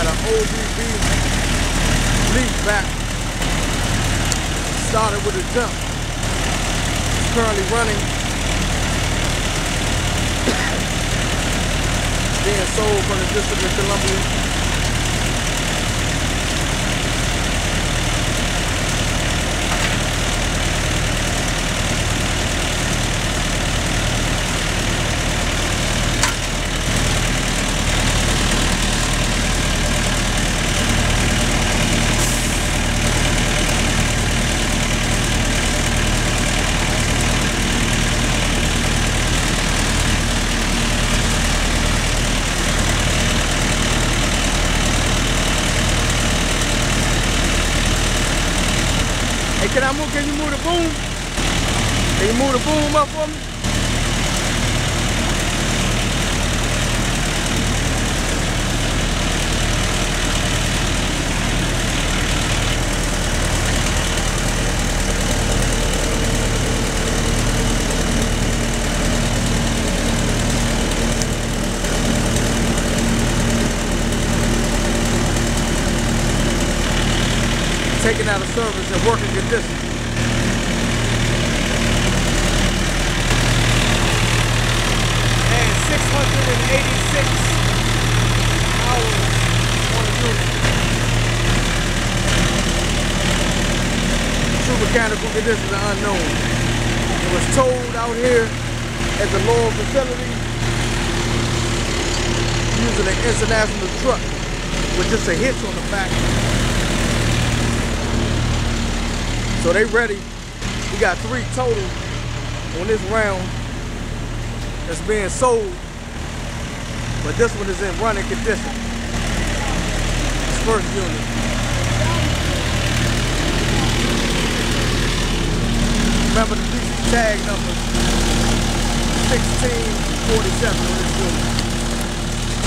got an ODB leaf back. Started with a jump. It's currently running. Being sold from the District of Columbia. Hey, can you move the boom? Can you move the boom up for me? Taken out of service and working condition. And 686 hours on the unit. True mechanical conditions are unknown. It was towed out here at the Lowell facility using an international truck with just a hitch on the back. So they ready. We got 3 total on this round that's being sold, but this one is in running condition. This first unit. Remember the PC tag number 1647 on this unit.